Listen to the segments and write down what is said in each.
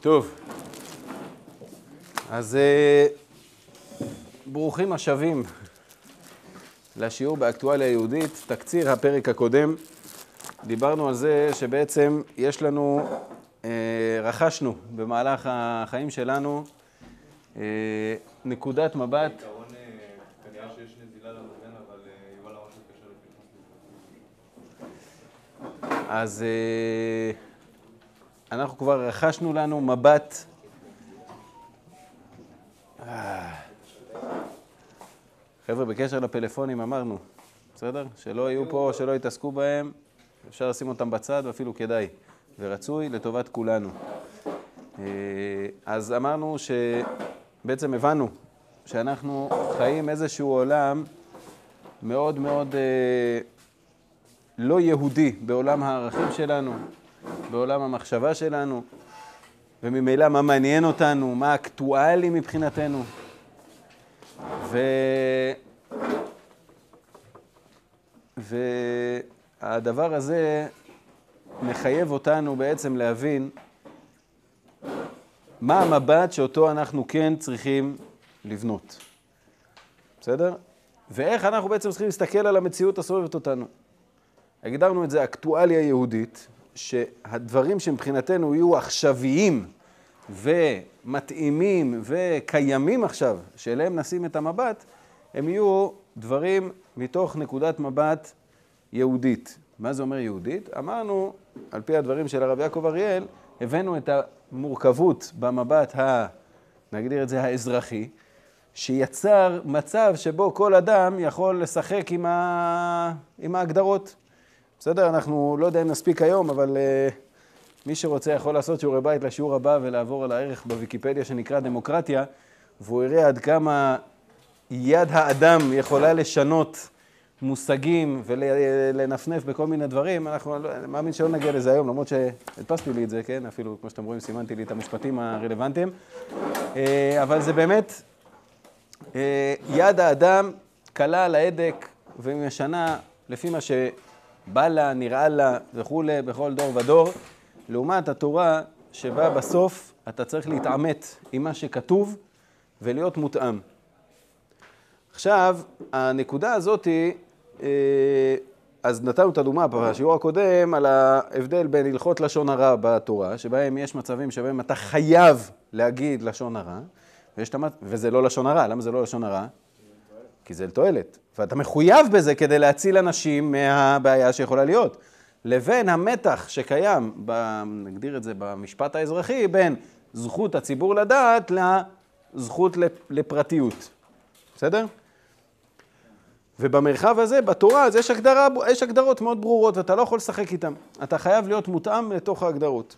טוב, אז ברוכים השבים לשיעור באקטואליה יהודית. תקציר הפרק הקודם, דיברנו על זה שבעצם יש לנו, רכשנו במהלך החיים שלנו נקודת מבט. בעיקרון כנראה שיש נזילה למובן, אבל יובל אמר שקשר לפתח. אז אנחנו כבר רכשנו לנו מבט. חבר'ה, בקשר לפלאפונים אמרנו, בסדר? שלא יהיו פה, שלא יתעסקו בהם, אפשר לשים אותם בצד ואפילו כדאי, ורצוי לטובת כולנו. אז אמרנו שבעצם הבנו שאנחנו חיים איזשהו עולם מאוד מאוד לא יהודי בעולם הערכים שלנו, בעולם המחשבה שלנו, וממילא מה מעניין אותנו, מה אקטואלי מבחינתנו. והדבר הזה מחייב אותנו בעצם להבין מה המבט שאותו אנחנו כן צריכים לבנות. בסדר? ואיך אנחנו בעצם צריכים להסתכל על המציאות הסובבת אותנו. הגדרנו את זה אקטואליה יהודית, שהדברים שמבחינתנו יהיו עכשוויים ומתאימים וקיימים עכשיו, שאליהם נשים את המבט, הם יהיו דברים מתוך נקודת מבט יהודית. מה זה אומר יהודית? אמרנו, על פי הדברים של הרב יעקב אריאל, הבאנו את המורכבות במבט, נגדיר את זה האזרחי, שיצר מצב שבו כל אדם יכול לשחק עם ההגדרות. בסדר? אנחנו לא יודע אם נספיק היום, אבל מי שרוצה יכול לעשות שיעורי בית לשיעור הבא ולעבור על הערך בוויקיפדיה שנקרא דמוקרטיה, והוא יראה עד כמה יד האדם יכולה לשנות מושגים ולנפנף בכל מיני דברים. אני מאמין שלא נגיע לזה היום, למרות שהדפסתי לי את זה, כן? אפילו כמו שאתם רואים סימנתי לי את המשפטים הרלוונטיים. אבל זה באמת, יד האדם קלה על ההדק ומשנה לפי מה שבא לה, נראה לה וכו' בכל דור ודור, לעומת התורה שבה בסוף אתה צריך להתעמת עם מה שכתוב ולהיות מותאם. עכשיו, הנקודה הזאת, אז נתנו את הדוגמה בשיעור הקודם על ההבדל בין הלכות לשון הרע בתורה, שבהם יש מצבים שבהם אתה חייב להגיד לשון הרע, וזה לא לשון הרע. למה זה לא לשון הרע? כי זה לתועלת. ואתה מחויב בזה כדי להציל אנשים מהבעיה שיכולה להיות. לבין המתח שקיים, נגדיר את זה במשפט האזרחי, בין זכות הציבור לדעת לזכות לפרטיות. בסדר? ובמרחב הזה, בתורה, אז יש הגדרות מאוד ברורות, ואתה לא יכול לשחק איתן. אתה חייב להיות מותאם לתוך ההגדרות.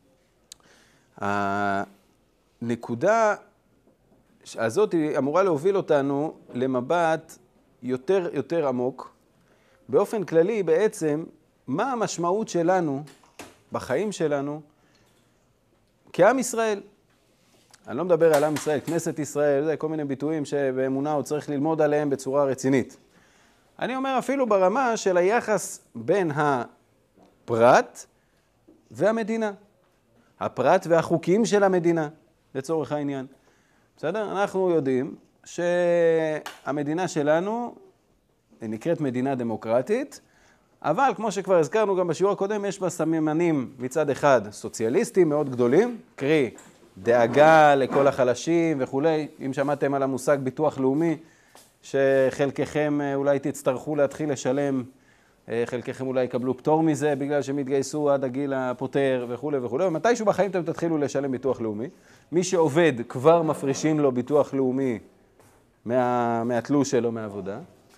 הנקודה הזאת אמורה להוביל אותנו למבט יותר עמוק. באופן כללי, בעצם, מה המשמעות שלנו, בחיים שלנו, כעם ישראל? אני לא מדבר על עם ישראל, כנסת ישראל, זה כל מיני ביטויים שבאמונה הוא צריך ללמוד עליהם בצורה רצינית. אני אומר אפילו ברמה של היחס בין הפרט והמדינה. הפרט והחוקים של המדינה, לצורך העניין. בסדר? אנחנו יודעים שהמדינה שלנו נקראת מדינה דמוקרטית, אבל כמו שכבר הזכרנו גם בשיעור הקודם, יש בה סממנים מצד אחד סוציאליסטים מאוד גדולים, קרי דאגה לכל החלשים וכו'. אם שמעתם על המושג ביטוח לאומי, שחלקכם אולי תצטרכו להתחיל לשלם, חלקכם אולי יקבלו פטור מזה בגלל שהם יתגייסו עד הגיל הפוטר וכו' וכו'. ומתישהו בחיים אתם תתחילו לשלם ביטוח לאומי. מי שעובד כבר מפרישים לו ביטוח לאומי מהתלוש שלו מהעבודה.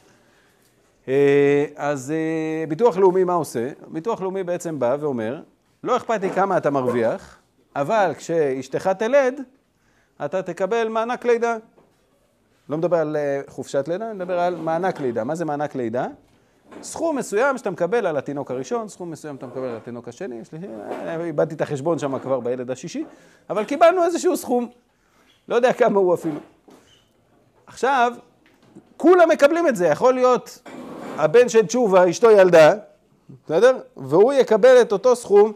אז ביטוח לאומי מה עושה? ביטוח לאומי בעצם בא ואומר, לא אכפת לי כמה אתה מרוויח, אבל כשאשתך תלד, אתה תקבל מענק לידה. לא מדבר על חופשת לידה, אני מדבר על מענק לידה. מה זה מענק לידה? סכום מסוים שאתה מקבל על התינוק הראשון, סכום מסוים שאתה מקבל על התינוק השני, איבדתי את החשבון שם כבר בילד השישי, אבל קיבלנו איזשהו סכום, לא יודע כמה הוא אפילו. עכשיו, כולם מקבלים את זה, יכול להיות הבן של תשובה, אשתו ילדה, בסדר? והוא יקבל את אותו סכום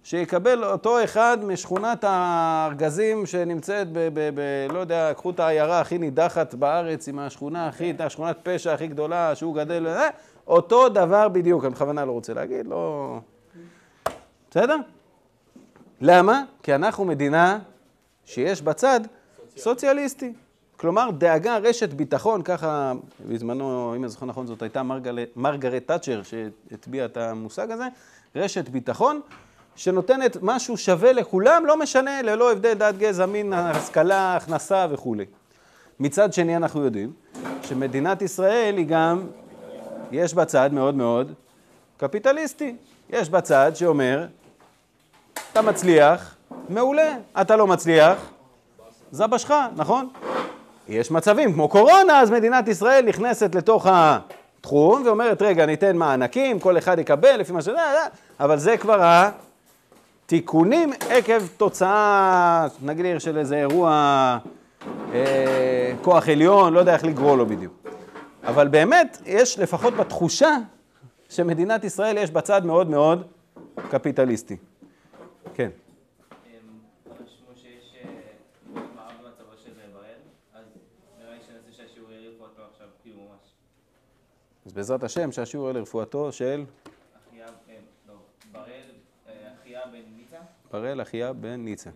שיקבל אותו אחד משכונת הארגזים שנמצאת לא יודע, קחו את העיירה הכי נידחת בארץ עם השכונה השכונת פשע הכי גדולה שהוא גדל, אותו דבר בדיוק, אני בכוונה לא רוצה להגיד, לא... בסדר? למה? כי אנחנו מדינה שיש בצד סוציאליסטי. כלומר, דאגה רשת ביטחון, ככה בזמנו, אם אני זוכר נכון, זאת הייתה מרגרט תאצ'ר שהטביעה את המושג הזה, רשת ביטחון שנותנת משהו שווה לכולם, לא משנה, ללא הבדל דת, גזע, מין, השכלה, הכנסה וכו'. מצד שני אנחנו יודעים שמדינת ישראל היא גם, יש בצד מאוד מאוד קפיטליסטי. יש בצד שאומר, אתה מצליח, מעולה, אתה לא מצליח, זה בשך, נכון? יש מצבים כמו קורונה, אז מדינת ישראל נכנסת לתוך התחום ואומרת, רגע, ניתן מענקים, כל אחד יקבל לפי מה שזה, אבל זה כבר התיקונים עקב תוצאה, נגדיר של איזה אירוע כוח עליון, לא יודע איך לגרוא לו בדיוק. אבל באמת, יש לפחות בתחושה שמדינת ישראל יש בצד מאוד מאוד קפיטליסטי. כן. רשמו שיש מערב במצבו של בראל, אז נראה לי שנעשה שהשיעור יהיה לרפואתו עכשיו, כאילו ממש. אז בעזרת השם, שהשיעור יהיה לרפואתו של... בראל, אחיה בן ניצה? בראל, אחיה בן ניצה.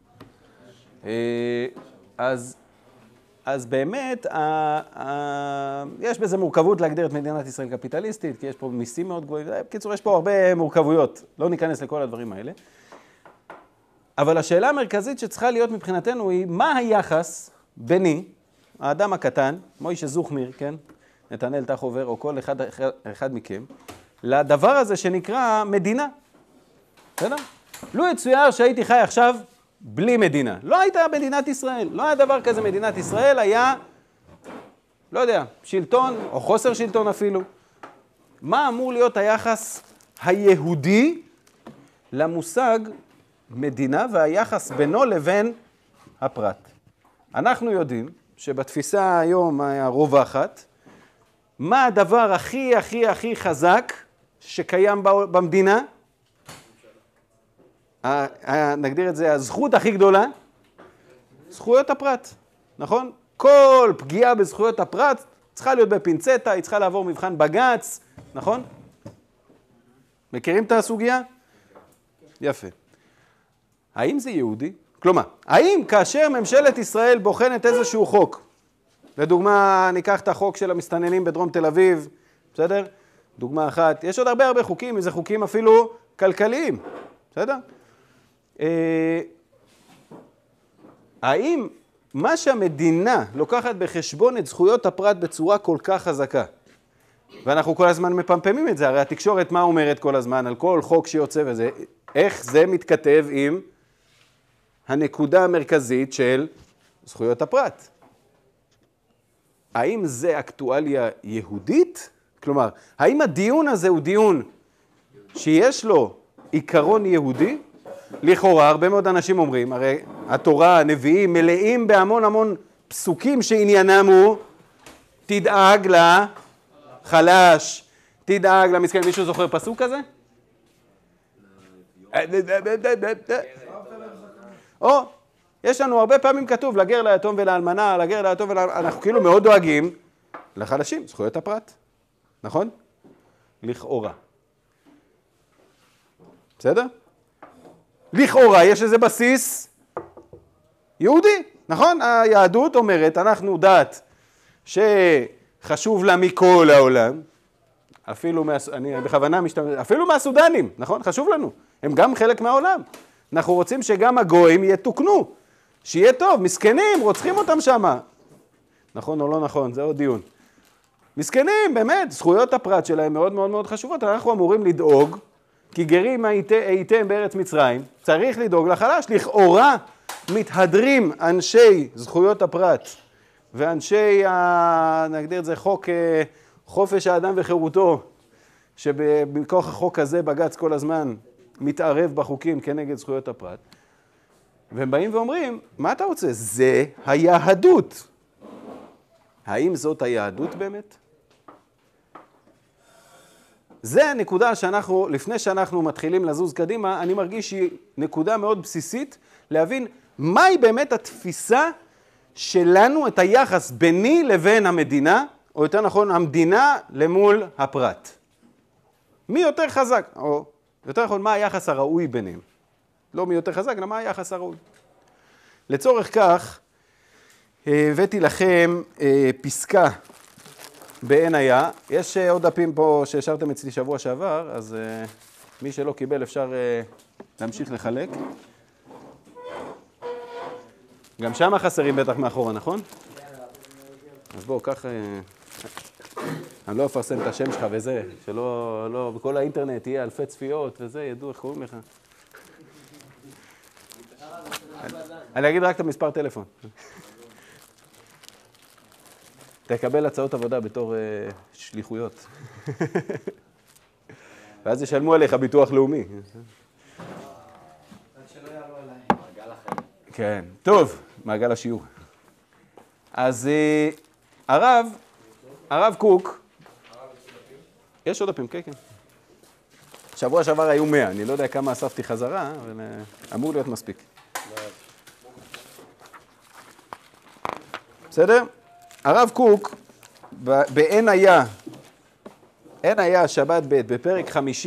אז באמת, יש בזה מורכבות להגדיר את מדינת ישראל קפיטליסטית, כי יש פה מיסים מאוד גבוהים, בקיצור, יש פה הרבה מורכבויות, לא ניכנס לכל הדברים האלה. אבל השאלה המרכזית שצריכה להיות מבחינתנו היא, מה היחס ביני, האדם הקטן, מוישה זוכמיר, כן? נתנאל תחובר, או כל אחד מכם, לדבר הזה שנקרא מדינה. בסדר? לו יצויר שהייתי חי עכשיו בלי מדינה. לא הייתה מדינת ישראל, לא היה דבר כזה מדינת ישראל, היה, לא יודע, שלטון או חוסר שלטון אפילו. מה אמור להיות היחס היהודי למושג מדינה והיחס בינו לבין הפרט? אנחנו יודעים שבתפיסה היום הרווחת, מה הדבר הכי הכי הכי חזק שקיים במדינה? נגדיר את זה, הזכות הכי גדולה, זכויות הפרט, נכון? כל פגיעה בזכויות הפרט צריכה להיות בפינצטה, היא צריכה לעבור מבחן בג"ץ, נכון? מכירים את הסוגיה? יפה. האם זה יהודי? כלומר, האם כאשר ממשלת ישראל בוחנת איזשהו חוק, לדוגמה, ניקח את החוק של המסתננים בדרום תל אביב, בסדר? דוגמה אחת. יש עוד הרבה חוקים, איזה חוקים אפילו כלכליים, בסדר? האם מה שהמדינה לוקחת בחשבון את זכויות הפרט בצורה כל כך חזקה, ואנחנו כל הזמן מפמפמים את זה, הרי התקשורת מה אומרת כל הזמן על כל חוק שיוצא וזה, איך זה מתכתב עם הנקודה המרכזית של זכויות הפרט? האם זה אקטואליה יהודית? כלומר, האם הדיון הזה הוא דיון שיש לו עיקרון יהודי? לכאורה, הרבה מאוד אנשים אומרים, הרי התורה, הנביאים, מלאים בהמון המון פסוקים שעניינם הוא, תדאג לחלש, תדאג למסכן. מישהו זוכר פסוק כזה? או, יש לנו הרבה פעמים כתוב, לגר ליתום ולאלמנה, לגר ליתום ולאלמנה, אנחנו כאילו מאוד דואגים לחלשים, זכויות הפרט, נכון? לכאורה. בסדר? לכאורה יש איזה בסיס יהודי, נכון? היהדות אומרת, אנחנו דת שחשוב לה מכל העולם, אפילו, אני בכוונה משתמש, אפילו מהסודנים, נכון? חשוב לנו, הם גם חלק מהעולם. אנחנו רוצים שגם הגויים יתוקנו, שיהיה טוב, מסכנים, רוצחים אותם שמה. נכון או לא נכון, זה עוד דיון. מסכנים, באמת, זכויות הפרט שלהם מאוד מאוד מאוד חשובות, אנחנו אמורים לדאוג, כי גרים הייתם בארץ מצרים, צריך לדאוג לחלש. לכאורה מתהדרים אנשי זכויות הפרט ואנשי, נגדיר את זה, חוק חופש האדם וחירותו, שבכוח החוק הזה בג"ץ כל הזמן מתערב בחוקים כנגד זכויות הפרט. והם באים ואומרים, מה אתה רוצה? זה היהדות. האם זאת היהדות באמת? זה הנקודה שאנחנו, לפני שאנחנו מתחילים לזוז קדימה, אני מרגיש שהיא נקודה מאוד בסיסית, להבין מהי באמת התפיסה שלנו, את היחס ביני לבין המדינה, או יותר נכון, המדינה למול הפרט. מי יותר חזק, או יותר נכון, מה היחס הראוי ביניהם? לא מי יותר חזק, אלא מה היחס הראוי. לצורך כך, הבאתי לכם פסקה בעין היה. יש עוד דפים פה שהשארתם אצלי שבוע שעבר, אז מי שלא קיבל אפשר להמשיך לחלק. גם שם חסרים בטח מאחורה, נכון? אז בואו, כך... אני לא אפרסם את השם שלך וזה, שלא, בכל האינטרנט יהיה אלפי צפיות וזה, ידעו איך קוראים לך. אני אגיד רק את המספר טלפון. תקבל הצעות עבודה בתור שליחויות. ואז ישלמו עליך ביטוח לאומי. רק שלא יעלו עליי. מעגל החיים. כן, טוב, מעגל השיעור. אז הרב קוק, יש עוד דפים, כן, כן. שבוע שעבר היו 100, אני לא יודע כמה אספתי חזרה, אבל אמור להיות מספיק. בסדר? הרב קוק, בעין היה שבת ב' בפרק 5,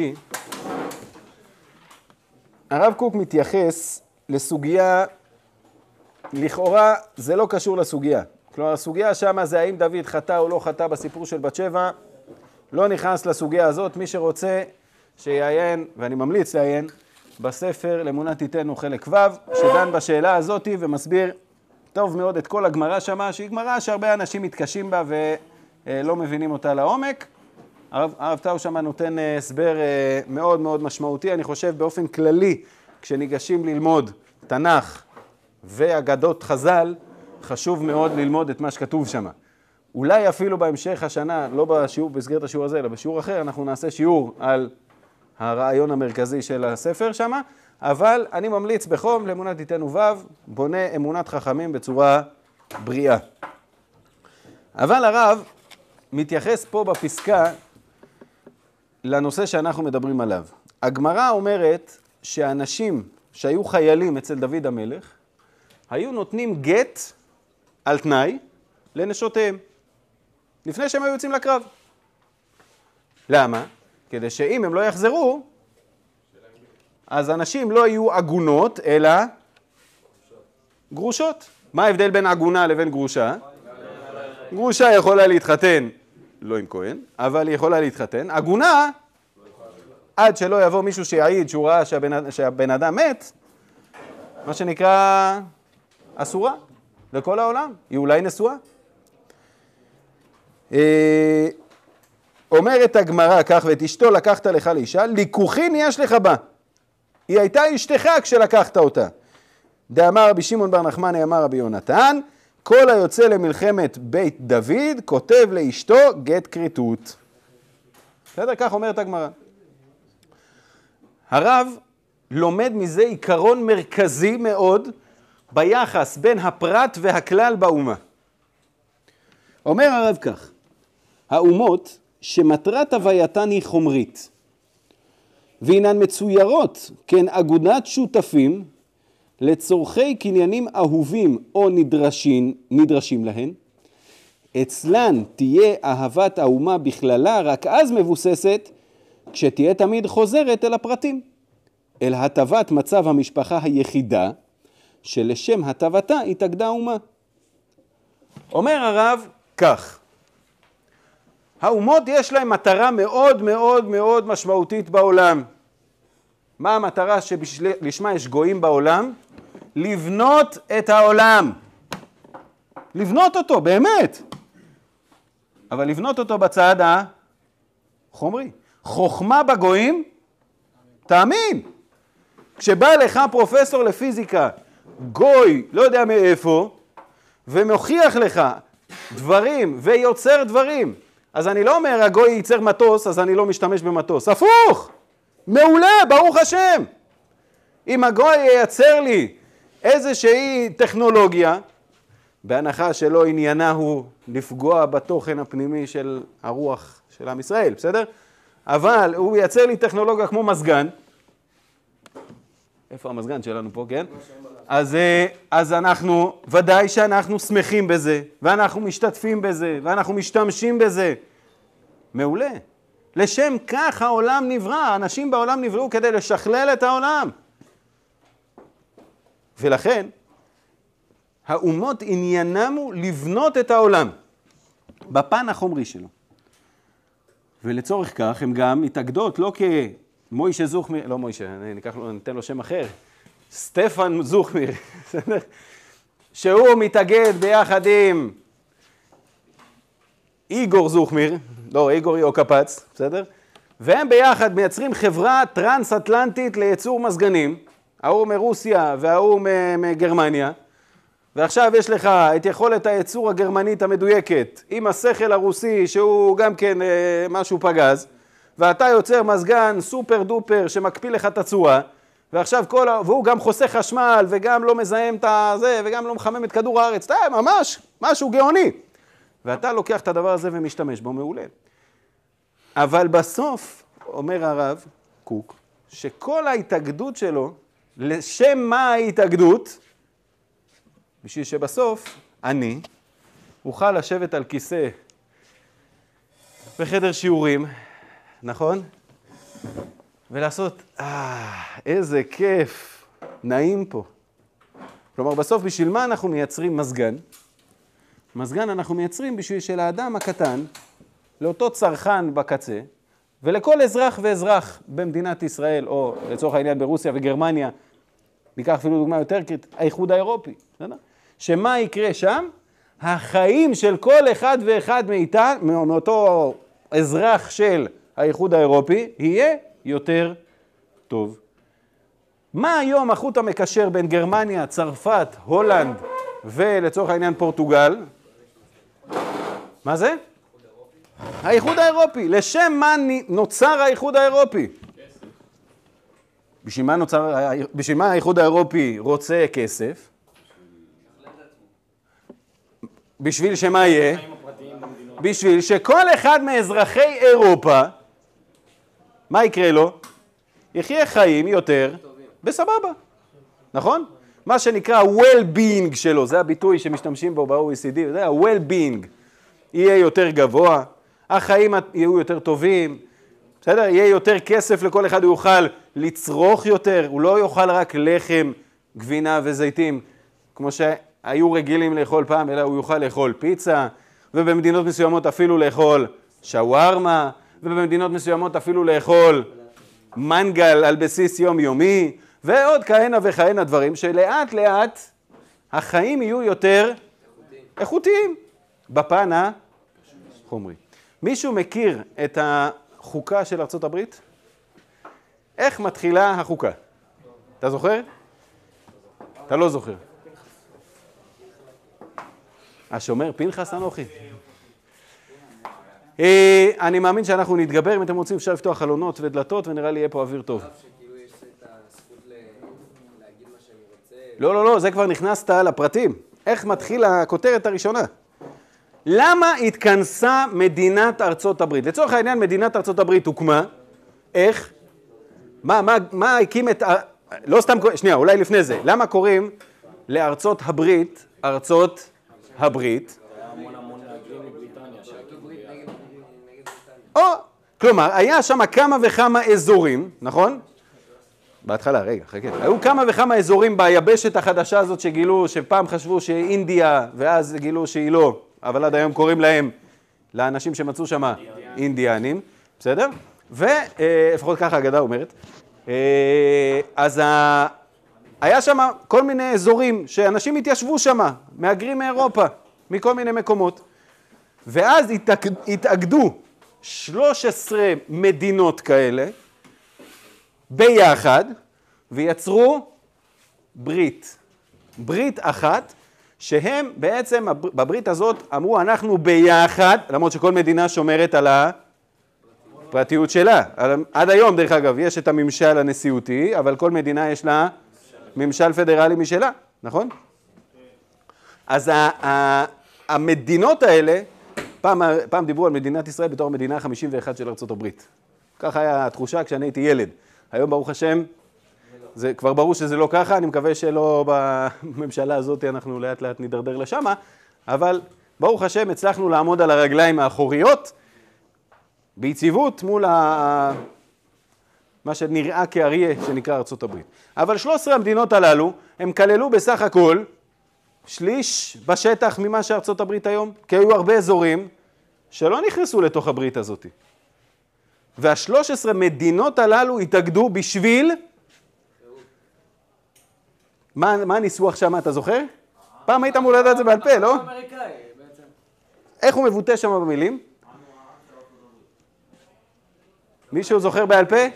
הרב קוק מתייחס לסוגיה, לכאורה זה לא קשור לסוגיה. כלומר, הסוגיה שמה זה האם דוד חטא או לא חטא בסיפור של בת שבע, לא נכנס לסוגיה הזאת. מי שרוצה שיעיין, ואני ממליץ לעיין, בספר לאמונה תיתנו חלק ו', שדן בשאלה הזאת ומסביר טוב מאוד את כל הגמרא שמה, שהיא גמרא שהרבה אנשים מתקשים בה ולא מבינים אותה לעומק. הרב טאו שמה נותן הסבר מאוד מאוד משמעותי. אני חושב באופן כללי, כשניגשים ללמוד תנ"ך ואגדות חז"ל, חשוב מאוד ללמוד את מה שכתוב שמה. אולי אפילו בהמשך השנה, לא בשיעור, בסגרת השיעור הזה, אלא בשיעור אחר, אנחנו נעשה שיעור על הרעיון המרכזי של הספר שמה, אבל אני ממליץ בחום לאמונה תיתנו ו', בונה אמונת חכמים בצורה בריאה. אבל הרב מתייחס פה בפסקה לנושא שאנחנו מדברים עליו. הגמרא אומרת שאנשים שהיו חיילים אצל דוד המלך, היו נותנים גט על תנאי לנשותיהם, לפני שהם היו יוצאים לקרב. למה? כדי שאם הם לא יחזרו, אז אנשים לא יהיו עגונות, אלא גרושות. מה ההבדל בין עגונה לבין גרושה? גרושה יכולה להתחתן, לא עם כהן, אבל היא יכולה להתחתן. עגונה, עד שלא יבוא מישהו שיעיד שהוא ראה שהבן אדם מת, מה שנקרא אסורה לכל העולם, היא אולי נשואה. אומרת הגמרא כך, ואת אשתו לקחת לך לאישה, ליקוחין יש לך בה. היא הייתה אשתך כשלקחת אותה. דאמר רבי שמעון בר נחמני אמר רבי יונתן, כל היוצא למלחמת בית דוד כותב לאשתו גט כריתות. בסדר? כך אומרת הגמרא. הרב לומד מזה עיקרון מרכזי מאוד ביחס בין הפרט והכלל באומה. אומר הרב כך, האומות שמטרת הווייתן היא חומרית, והינן מצוירות כן אגודת שותפים לצורכי קניינים אהובים או נדרשים להן, אצלן תהיה אהבת האומה בכללה רק אז מבוססת, כשתהיה תמיד חוזרת אל הפרטים, אל הטבת מצב המשפחה היחידה, שלשם הטבתה התאגדה האומה. אומר הרב כך, האומות יש להם מטרה מאוד מאוד מאוד משמעותית בעולם. מה המטרה שלשמה יש גויים בעולם? לבנות את העולם. לבנות אותו, באמת. אבל לבנות אותו בצד החומרי. חוכמה בגויים, תאמין. כשבא לך פרופסור לפיזיקה, גוי, לא יודע מאיפה, ומוכיח לך דברים ויוצר דברים, אז אני לא אומר, הגוי ייצר מטוס, אז אני לא משתמש במטוס. הפוך! מעולה, ברוך השם. אם הגוי ייצר לי איזושהי טכנולוגיה, בהנחה שלא עניינה הוא לפגוע בתוכן הפנימי של הרוח של עם ישראל, בסדר? אבל הוא מייצר לי טכנולוגיה כמו מזגן. איפה המזגן שלנו פה, כן? אז אנחנו, ודאי שאנחנו שמחים בזה, ואנחנו משתתפים בזה, ואנחנו משתמשים בזה. מעולה. לשם כך העולם נברא, האנשים בעולם נבראו כדי לשכלל את העולם. ולכן, האומות עניינם הוא לבנות את העולם, בפן החומרי שלו. ולצורך כך הם גם מתאגדות, לא כמוישה זוכמיר, לא מוישה, ניתן לו שם אחר, סטפן זוכמיר, שהוא מתאגד ביחד עם איגור זוכמיר, לא, איגור יוקפץ, בסדר? והם ביחד מייצרים חברה טרנס-אטלנטית לייצור מזגנים, ההוא מרוסיה וההוא מגרמניה, ועכשיו יש לך את יכולת הייצור הגרמנית המדויקת, עם השכל הרוסי שהוא גם כן משהו פגז, ואתה יוצר מזגן סופר דופר שמקפיא לך את הצורה, ועכשיו והוא גם חוסך חשמל וגם לא מזהם את זה וגם לא מחמם את כדור הארץ, ממש משהו גאוני. ואתה לוקח את הדבר הזה ומשתמש בו מעולה. אבל בסוף, אומר הרב קוק, שכל ההתאגדות שלו, לשם מה ההתאגדות? בשביל שבסוף אני אוכל לשבת על כיסא בחדר שיעורים, נכון? ולעשות, איזה כיף, נעים פה. כלומר, בסוף בשביל מה אנחנו מייצרים מזגן? מזגן אנחנו מייצרים בשביל שלאדם הקטן, לאותו צרכן בקצה, ולכל אזרח ואזרח במדינת ישראל, או לצורך העניין ברוסיה וגרמניה, ניקח אפילו דוגמה יותר קריטית, האיחוד האירופי. שמה יקרה שם? החיים של כל אחד ואחד מאיתנו, מאותו אזרח של האיחוד האירופי, יהיה יותר טוב. מה היום החוט המקשר בין גרמניה, צרפת, הולנד ולצורך העניין פורטוגל? מה זה? האיחוד האירופי. לשם מה נוצר האיחוד האירופי? בשביל מה האיחוד האירופי רוצה כסף? בשביל שמה יהיה? בשביל שכל אחד מאזרחי אירופה, מה יקרה לו? יחיה חיים יותר בסבבה, נכון? מה שנקרא well-being שלו, זה הביטוי שמשתמשים בו ב-OECD, זה ה-well-being, יהיה יותר גבוה, החיים יהיו יותר טובים, בסדר? יהיה יותר כסף לכל אחד, הוא יוכל לצרוך יותר, הוא לא יאכל רק לחם, גבינה וזיתים, כמו שהיו רגילים לאכול פעם, אלא הוא יוכל לאכול פיצה, ובמדינות מסוימות אפילו לאכול שווארמה, ובמדינות מסוימות אפילו לאכול מנגל על בסיס יומיומי, ועוד כהנה וכהנה דברים, שלאט לאט החיים יהיו יותר איכותיים בפן החומרי. מישהו מכיר את החוקה של ארצות הברית? איך מתחילה החוקה? אתה זוכר? אתה לא זוכר. השומר פנחס אנוכי. אני מאמין שאנחנו נתגבר, אם אתם רוצים אפשר לפתוח חלונות ודלתות ונראה לי יהיה פה אוויר טוב. לא, זה כבר נכנסת לפרטים. איך מתחיל הכותרת הראשונה? למה התכנסה מדינת ארצות הברית? לצורך העניין מדינת ארצות הברית הוקמה, איך? מה הקים את... לא סתם... שנייה, אולי לפני זה. למה קוראים לארצות הברית, ארצות הברית? כלומר, היה שם כמה וכמה אזורים, נכון? בהתחלה, רגע, חכה. היו כמה וכמה אזורים ביבשת החדשה הזאת שגילו, שפעם חשבו שאינדיה, ואז גילו שהיא לא, אבל עד היום קוראים להם, לאנשים שמצאו שם, אינדיאנים, בסדר? ולפחות ככה האגדה אומרת. אז היה שם כל מיני אזורים שאנשים התיישבו שם, מהגרים מאירופה, מכל מיני מקומות. ואז התאגדו 13 מדינות כאלה, ביחד, ויצרו ברית אחת, שהם בעצם, בברית הזאת אמרו, אנחנו ביחד, למרות שכל מדינה שומרת על הפרטיות שלה. עד היום, דרך אגב, יש את הממשל הנשיאותי, אבל כל מדינה יש לה ממשל פדרלי משלה, נכון? אז המדינות האלה, פעם דיברו על מדינת ישראל בתור המדינה ה-51 של ארצות הברית. ככה היה התחושה כשאני הייתי ילד. היום ברוך השם, זה כבר ברור שזה לא ככה, אני מקווה שלא בממשלה הזאת אנחנו לאט לאט נדרדר לשמה, אבל ברוך השם הצלחנו לעמוד על הרגליים האחוריות, ביציבות מול מה שנראה כאריה שנקרא ארצות הברית. אבל 13 המדינות הללו, הם כללו בסך הכל שליש בשטח ממה שארצות הברית היום, כי היו הרבה אזורים שלא נכנסו לתוך הברית הזאת. וה-13 מדינות הללו התאגדו בשביל... מה הניסוח שם, אתה זוכר? פעם היית אמור לדעת את זה בעל פה, לא? אמריקאי, בעצם. איך הוא מבוטא שם במילים? מישהו זוכר בעל פה?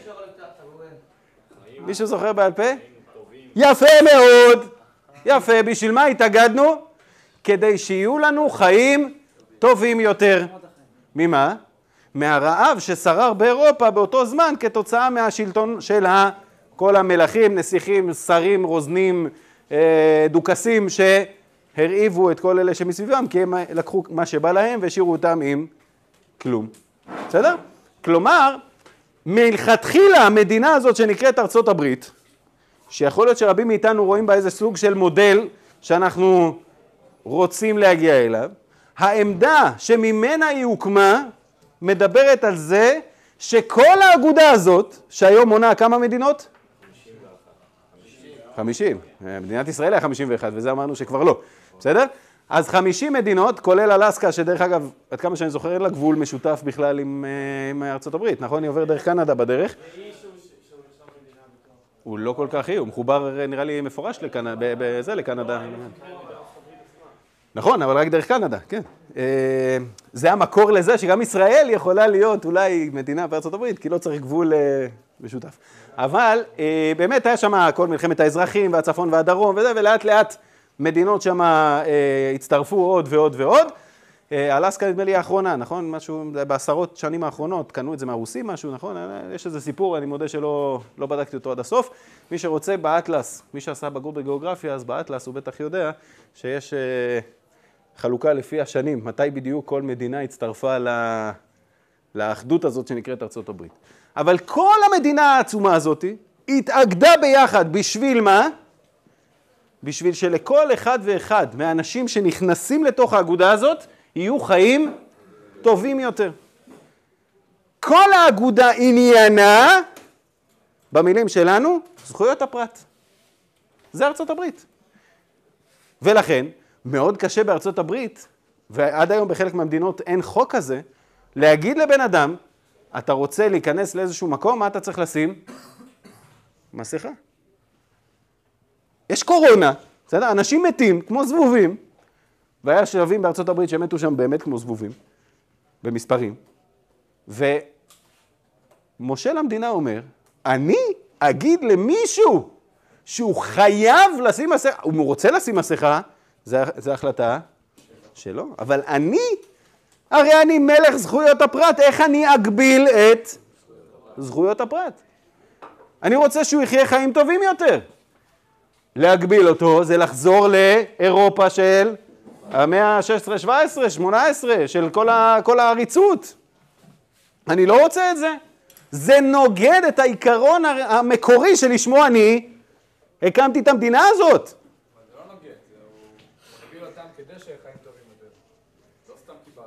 מישהו זוכר בעל פה? יפה מאוד. יפה, בשביל מה התאגדנו? כדי שיהיו לנו חיים טובים יותר. ממה? מהרעב ששרר באירופה באותו זמן כתוצאה מהשלטון של כל המלכים, נסיכים, שרים, רוזנים, דוכסים שהרעיבו את כל אלה שמסביבם, כי הם לקחו מה שבא להם והשאירו אותם עם כלום. בסדר? כלומר, מלכתחילה המדינה הזאת שנקראת ארצות הברית, שיכול להיות שרבים מאיתנו רואים בה איזה סוג של מודל שאנחנו רוצים להגיע אליו, העמדה שממנה היא הוקמה מדברת על זה שכל האגודה הזאת, שהיום מונה כמה מדינות? 50. מדינת ישראל היה 51, וזה אמרנו שכבר לא. בסדר? אז 50 מדינות, כולל אלסקה, שדרך אגב, עד כמה שאני זוכר, אין לה גבול משותף בכלל עם ארצות הברית, נכון? היא עובר דרך קנדה בדרך. הוא לא כל כך הוא מחובר נראה לי מפורש לקנדה. נכון, אבל רק דרך קנדה, כן. זה המקור לזה שגם ישראל יכולה להיות אולי מדינה בארצות הברית, כי לא צריך גבול משותף. אבל באמת היה שם כל מלחמת האזרחים והצפון והדרום וזה, ולאט לאט מדינות שם הצטרפו עוד ועוד ועוד. אלסקה נדמה לי האחרונה, נכון? משהו בעשרות שנים האחרונות, קנו את זה מהרוסים משהו, נכון? יש איזה סיפור, אני מודה שלא בדקתי אותו עד הסוף. מי שרוצה באטלס, מי שעשה בגרות בגיאוגרפיה, אז באטלס הוא בטח יודע שיש חלוקה לפי השנים, מתי בדיוק כל מדינה הצטרפה לאחדות הזאת שנקראת ארצות הברית. אבל כל המדינה העצומה הזאת התאגדה ביחד בשביל מה? בשביל שלכל אחד ואחד מהאנשים שנכנסים לתוך האגודה הזאת יהיו חיים טובים יותר. כל האגודה עניינה, במילים שלנו, זכויות הפרט. זה ארצות הברית. ולכן, מאוד קשה בארצות הברית, ועד היום בחלק מהמדינות אין חוק כזה, להגיד לבן אדם, אתה רוצה להיכנס לאיזשהו מקום, מה אתה צריך לשים? מסכה. יש קורונה, בסדר? אנשים מתים כמו זבובים, והיה שלבים בארצות הברית שמתו שם באמת כמו זבובים, במספרים. ומשה למדינה אומר, אני אגיד למישהו שהוא חייב לשים מסכה, הוא רוצה לשים מסכה, זה החלטה שלו, אבל הרי אני מלך זכויות הפרט, איך אני אגביל את זכויות הפרט? אני רוצה שהוא יחיה חיים טובים יותר. להגביל אותו זה לחזור לאירופה של המאה ה-16, 17, 18, של כל העריצות. אני לא רוצה את זה. זה נוגד את העיקרון המקורי שלשמו אני הקמתי את המדינה הזאת. זה לא נוגד, הוא מגביל אותם כדי שחיים טובים יותר. לא סתם קיבלו.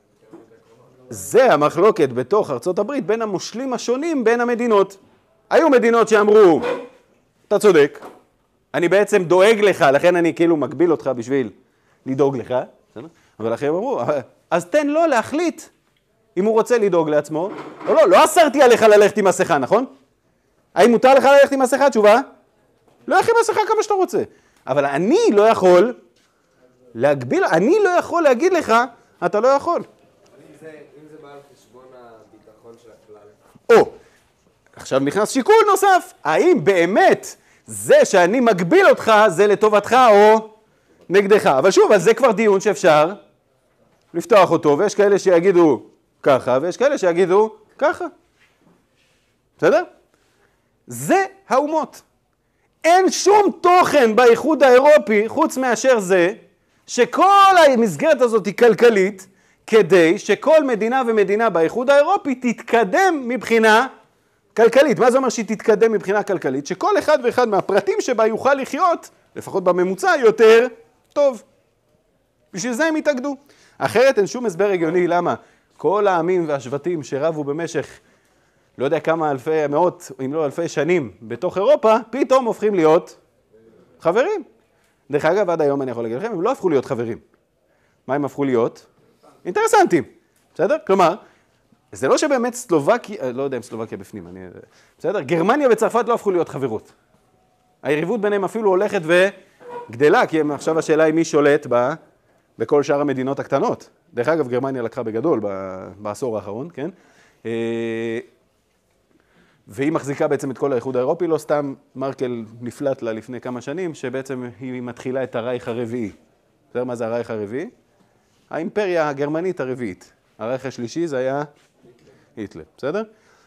זה המחלוקת בתוך ארצות הברית בין המושלים השונים בין המדינות. היו מדינות שאמרו, אתה צודק, אני בעצם דואג לך, לכן אני כאילו מגביל אותך בשביל לדאוג לך, אבל אחרים אמרו, אז תן לו להחליט אם הוא רוצה לדאוג לעצמו, או לא, לא אסרתי עליך ללכת עם מסכה, נכון? האם מותר לך ללכת עם מסכה? תשובה? לא הולך עם מסכה כמה שאתה רוצה, אבל אני לא יכול להגביל, אני לא יכול להגיד לך, אתה לא יכול. אם זה בא על חשבון הביטחון של הכלל. או, עכשיו נכנס שיקול נוסף, האם באמת זה שאני מגביל אותך זה לטובתך או נגדך? אבל שוב, אז זה כבר דיון שאפשר לפתוח אותו, ויש כאלה שיגידו ככה, ויש כאלה שיגידו ככה. בסדר? זה האומות. אין שום תוכן באיחוד האירופי, חוץ מאשר זה, שכל המסגרת הזאת היא כלכלית, כדי שכל מדינה ומדינה באיחוד האירופי תתקדם מבחינה כלכלית. מה זה אומר שהיא תתקדם מבחינה כלכלית? שכל אחד ואחד מהפרטים שבה יוכל לחיות, לפחות בממוצע, יותר טוב. בשביל זה הם יתאגדו. אחרת אין שום הסבר הגיוני למה כל העמים והשבטים שרבו במשך לא יודע כמה אלפי, מאות, אם לא אלפי שנים בתוך אירופה, פתאום הופכים להיות חברים. דרך אגב, עד היום אני יכול להגיד לכם, הם לא הפכו להיות חברים. מה הם הפכו להיות? אינטרסנטים. בסדר? כלומר, זה לא שבאמת סלובקיה, לא יודע אם סלובקיה בפנים, בסדר? גרמניה וצרפת לא הפכו להיות חברות. היריבות ביניהם אפילו הולכת וגדלה, כי עכשיו השאלה היא מי שולט בכל שאר המדינות הקטנות. דרך אגב, גרמניה לקחה בגדול בעשור האחרון, כן? והיא מחזיקה בעצם את כל האיחוד האירופי, לא סתם מרקל נפלט לה לפני כמה שנים, שבעצם היא מתחילה את הרייך הרביעי. בסדר מה זה הרייך הרביעי? האימפריה הגרמנית הרביעית. הרייך השלישי זה היה היטלר, בסדר?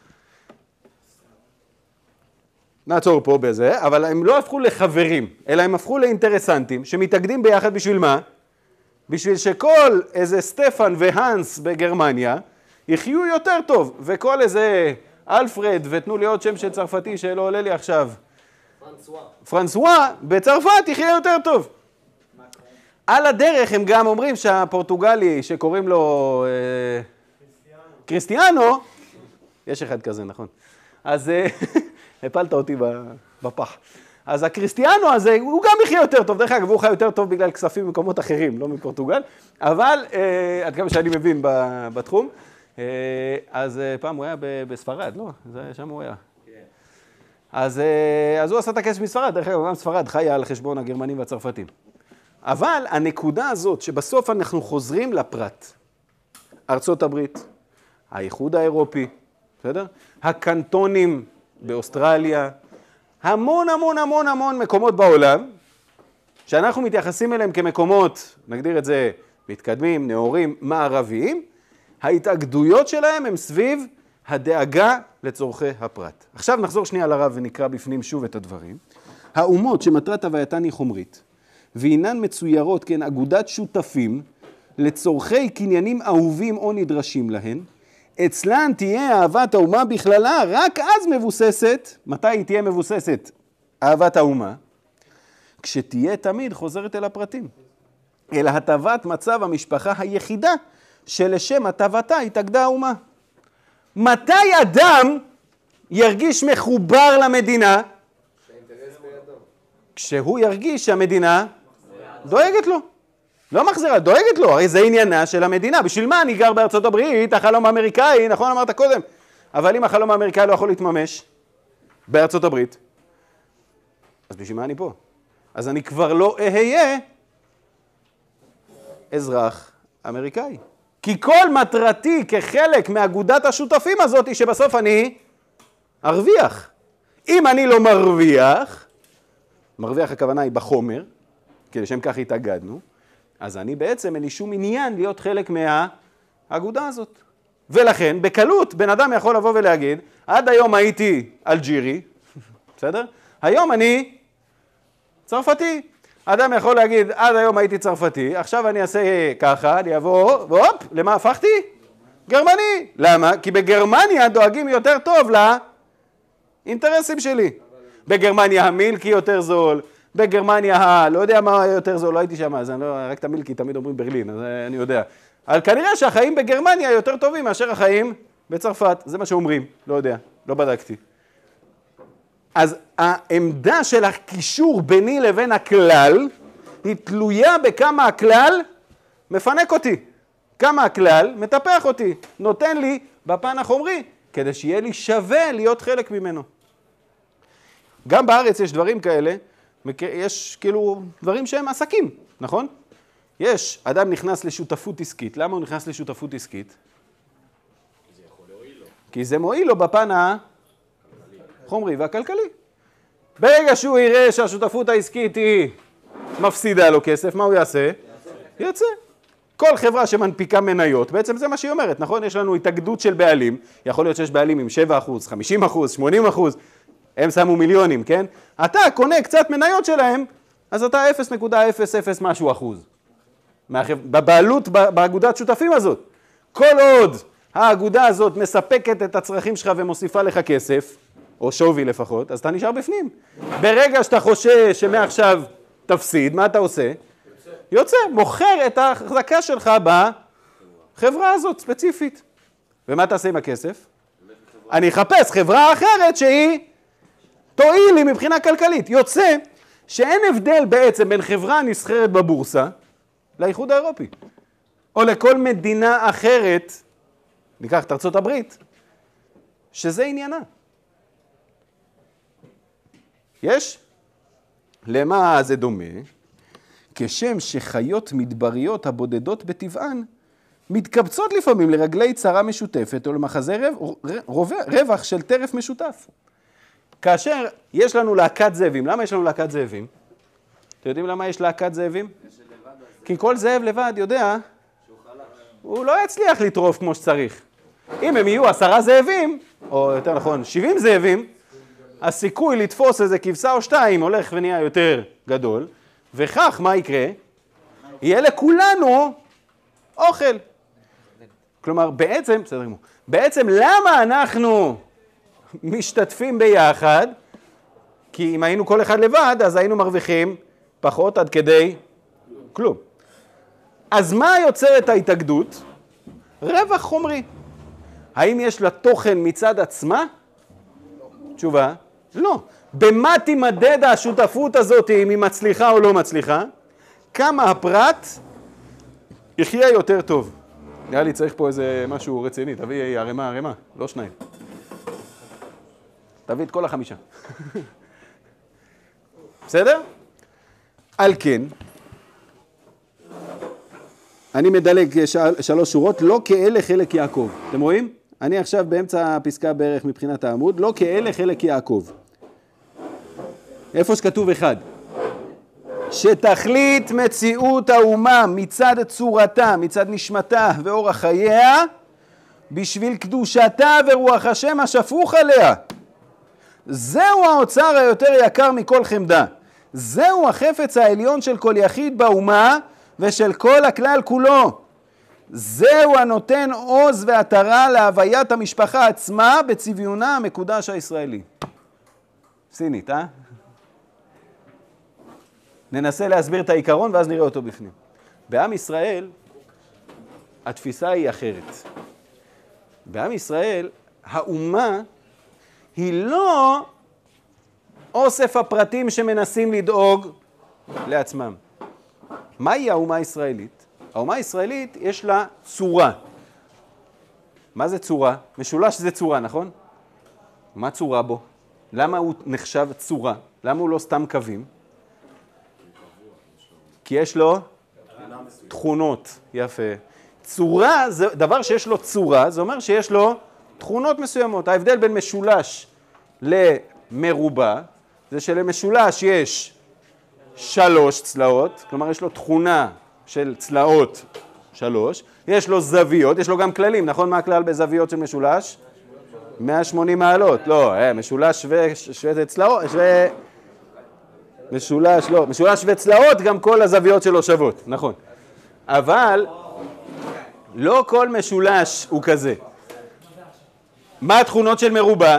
נעצור פה בזה, אבל הם לא הפכו לחברים, אלא הם הפכו לאינטרסנטים שמתאגדים ביחד בשביל מה? בשביל שכל איזה סטפן והנס בגרמניה יחיו יותר טוב, וכל איזה אלפרד, ותנו לי עוד שם של צרפתי שלא עולה לי עכשיו. פרנסואה בצרפת יחיה יותר טוב. על הדרך הם גם אומרים שהפורטוגלי שקוראים לו קריסטיאנו, יש אחד כזה, נכון. אז הפלת אותי בפח. אז הקריסטיאנו הזה, הוא גם יחיה יותר טוב, דרך אגב, הוא חי יותר טוב בגלל כספים במקומות אחרים, לא מפורטוגל, אבל עד כמה שאני מבין בתחום, אז פעם הוא היה בספרד, לא? שם הוא היה. אז הוא עשה את הכסף מספרד, דרך אגב, גם ספרד חיה על חשבון הגרמנים והצרפתים. אבל הנקודה הזאת, שבסוף אנחנו חוזרים לפרט, ארצות הברית, האיחוד האירופי, בסדר? הקנטונים באוסטרליה, המון המון המון המון מקומות בעולם, שאנחנו מתייחסים אליהם כמקומות, נגדיר את זה, מתקדמים, נאורים, מערביים, ההתאגדויות שלהם הם סביב הדאגה לצורכי הפרט. עכשיו נחזור שנייה לרב ונקרא בפנים שוב את הדברים. האומות שמטרת הווייתן היא חומרית, והינן מצוירות כהן אגודת שותפים לצורכי קניינים אהובים או נדרשים להן, אצלן תהיה אהבת האומה בכללה, רק אז מבוססת, מתי היא תהיה מבוססת? אהבת האומה, כשתהיה תמיד חוזרת אל הפרטים, אל הטבת מצב המשפחה היחידה, שלשם הטבתה התאגדה האומה. מתי אדם ירגיש מחובר למדינה? כשהוא ירגיש שהמדינה דואגת לו. לא מחזירה, דואגת לו, הרי זה עניינה של המדינה. בשביל מה אני גר בארצות הברית, החלום האמריקאי, נכון אמרת קודם? אבל אם החלום האמריקאי לא יכול להתממש בארצות הברית, אז בשביל מה אני פה? אז אני כבר לא אהיה אזרח אמריקאי. כי כל מטרתי כחלק מאגודת השותפים הזאת היא שבסוף אני ארוויח. אם אני לא מרוויח הכוונה היא בחומר, כי לשם כך התאגדנו, אז אני בעצם אין לי שום עניין להיות חלק מהאגודה הזאת. ולכן, בקלות, בן אדם יכול לבוא ולהגיד, עד היום הייתי אלג'ירי, בסדר? היום אני צרפתי. אדם יכול להגיד, עד היום הייתי צרפתי, עכשיו אני אעשה ככה, אני אבוא, והופ, למה הפכתי? גרמני. למה? כי בגרמניה דואגים יותר טוב לאינטרסים שלי. בגרמניה המילקי יותר זול, בגרמניה לא יודע מה יותר זול, לא הייתי שם, אז רק את המילקי תמיד אומרים ברלין, אז אני יודע. אבל כנראה שהחיים בגרמניה יותר טובים מאשר החיים בצרפת, זה מה שאומרים, לא יודע, לא בדקתי. אז העמדה של הקישור ביני לבין הכלל היא תלויה בכמה הכלל מפנק אותי, כמה הכלל מטפח אותי, נותן לי בפן החומרי, כדי שיהיה לי שווה להיות חלק ממנו. גם בארץ יש דברים כאלה, יש כאילו דברים שהם עסקים, נכון? יש, אדם נכנס לשותפות עסקית. למה הוא נכנס לשותפות עסקית? זה יכול להועיל לו. כי זה מועיל לו בפן החומרי והכלכלי. ברגע שהוא יראה שהשותפות העסקית היא מפסידה לו כסף, מה הוא יעשה? יצא. כל חברה שמנפיקה מניות, בעצם זה מה שהיא אומרת, נכון? יש לנו התאגדות של בעלים, יכול להיות שיש בעלים עם 7%, 50%, 80%, הם שמו מיליונים, כן? אתה קונה קצת מניות שלהם, אז אתה 0.00 משהו אחוז. בבעלות באגודת שותפים הזאת. כל עוד האגודה הזאת מספקת את הצרכים שלך ומוסיפה לך כסף, או שווי לפחות, אז אתה נשאר בפנים. ברגע שאתה חושש שמעכשיו תפסיד, מה אתה עושה? יוצא, מוכר את ההחזקה שלך בחברה הזאת ספציפית. ומה תעשה עם הכסף? אני אחפש חברה אחרת שהיא תועיל לי מבחינה כלכלית. יוצא שאין הבדל בעצם בין חברה נסחרת בבורסה לאיחוד האירופי, או לכל מדינה אחרת, ניקח את ארצות הברית, שזה עניינה. יש? למה זה דומה? כשם שחיות מדבריות הבודדות בטבען, מתקבצות לפעמים לרגלי צרה משותפת או למחזה רווח של טרף משותף. כאשר יש לנו להקת זאבים, למה יש לנו להקת זאבים? אתם יודעים למה יש להקת זאבים? כי כל זאב לבד יודע, הוא לא יצליח לטרוף כמו שצריך. אם הם יהיו 10 זאבים, או יותר נכון 70 זאבים, הסיכוי לתפוס איזה כבשה או 2 הולך ונהיה יותר גדול, וכך מה יקרה? יהיה לכולנו אוכל. כלומר, בעצם למה אנחנו משתתפים ביחד? כי אם היינו כל אחד לבד, אז היינו מרוויחים פחות עד כדי כלום. אז מה יוצר את ההתאגדות? רווח חומרי. האם יש לה תוכן מצד עצמה? תשובה, לא. במה תימדד השותפות הזאת, אם היא מצליחה או לא מצליחה? כמה הפרט יחיה יותר טוב. נראה לי צריך פה איזה משהו רציני, תביא ערימה, לא 2. תביא את כל 5. בסדר? על כן, אני מדלג 3 שורות, לא כאלה חלק יעקב. אתם רואים? אני עכשיו באמצע הפסקה בערך מבחינת העמוד, לא כאלה חלק יעקב. איפה שכתוב 1. שתכלית מציאות האומה מצד צורתה, מצד נשמתה ואורח חייה, בשביל קדושתה ורוח השם השפוך עליה. זהו האוצר היותר יקר מכל חמדה. זהו החפץ העליון של כל יחיד באומה ושל כל הכלל כולו. זהו הנותן עוז ועטרה להוויית המשפחה עצמה בצביונה המקודש הישראלי. סינית, ננסה להסביר את העיקרון ואז נראה אותו בפנים. בעם ישראל התפיסה היא אחרת. בעם ישראל האומה היא לא אוסף הפרטים שמנסים לדאוג לעצמם. מהי האומה הישראלית? האומה הישראלית יש לה צורה. מה זה צורה? משולש זה צורה, נכון? מה צורה בו? למה הוא נחשב צורה? למה הוא לא סתם קווים? כי יש לו תכונות. יפה. צורה, זה דבר שיש לו צורה, זה אומר שיש לו תכונות מסוימות. ההבדל בין משולש למרובע, זה שלמשולש יש 3 צלעות, כלומר יש לו תכונה של צלעות 3, יש לו זוויות, יש לו גם כללים, נכון? מה הכלל בזוויות של משולש? 180 מעלות, לא, משולש שווה צלעות, משולש וצלעות, גם כל הזוויות שלו שוות, נכון. אבל לא כל משולש הוא כזה. מה התכונות של מרובע?